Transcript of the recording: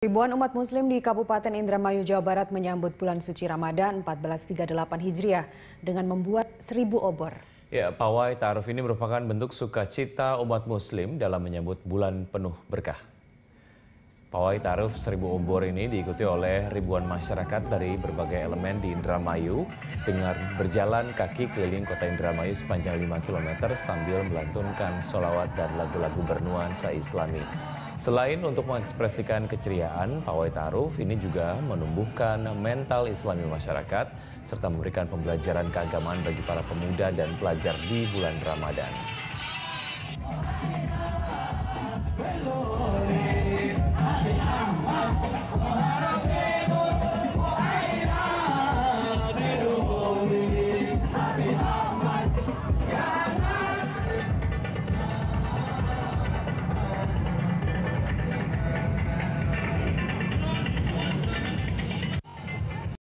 Ribuan umat muslim di Kabupaten Indramayu, Jawa Barat menyambut bulan suci Ramadan 1438 Hijriah dengan membuat 1000 obor. Ya, pawai ta'aruf ini merupakan bentuk sukacita umat muslim dalam menyambut bulan penuh berkah. Pawai ta'aruf 1000 obor ini diikuti oleh ribuan masyarakat dari berbagai elemen di Indramayu dengan berjalan kaki keliling kota Indramayu sepanjang 5 km sambil melantunkan sholawat dan lagu-lagu bernuansa Islami. Selain untuk mengekspresikan keceriaan, pawai ta'aruf ini juga menumbuhkan mental Islami masyarakat serta memberikan pembelajaran keagamaan bagi para pemuda dan pelajar di bulan Ramadan.